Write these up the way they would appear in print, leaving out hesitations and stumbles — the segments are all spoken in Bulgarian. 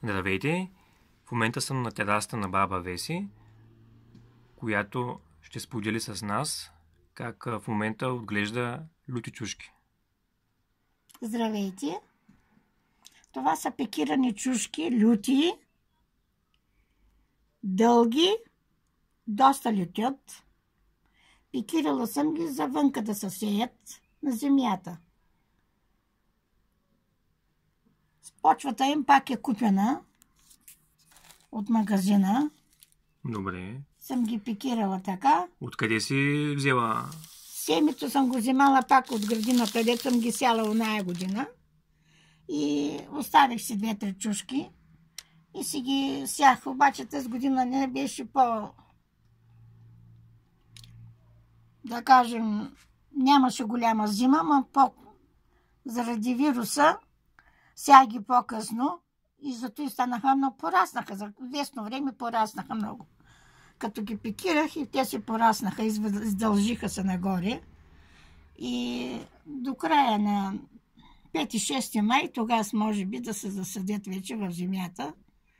Здравейте! В момента съм на терасата на баба Веси, която ще сподели с нас как в момента отглежда люти чушки. Здравейте! Това са пекирани чушки, люти, дълги, доста лютят. Пекирала съм ги за вънка да се сеят на земята. Почвата им пак е купена от магазина. Добре. Съм ги пекирала така. Откъде си взела? Семето съм го вземала пак от градината, където съм ги сяла оная година. И оставих си 2-3 чушки и си ги сях. Обаче тази година не беше да кажем, нямаше голяма зима, но заради вируса сях ги по-късно и зато и станаха много, пораснаха. За известно време пораснаха много. Като ги пекирах и те се пораснаха, издължиха се нагоре. И до края на 5-6 май, тогава може би да се засадят вече в земята.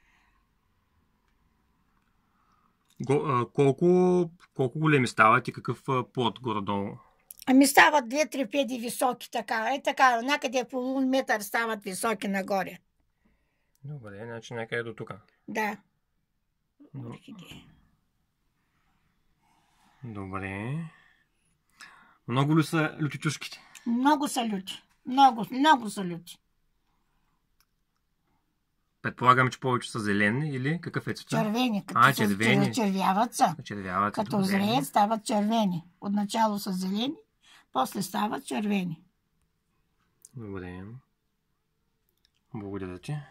Колко големи стават и какъв плод горе-долу? Ами стават 2-3 педи високи, така. Така, някъде половин метър стават високи нагоре. Добре, значи някъде до тук. Да. Добре. Много ли са люти чушките? Много са люти. Много са люти. Предполагам, че повече са зелени или какъв е цвета? Червени. Червени. Червяват са. Червяват. Като зреят стават червени. Отначало са зелени, после стават червени. Добре. Благодаря ти.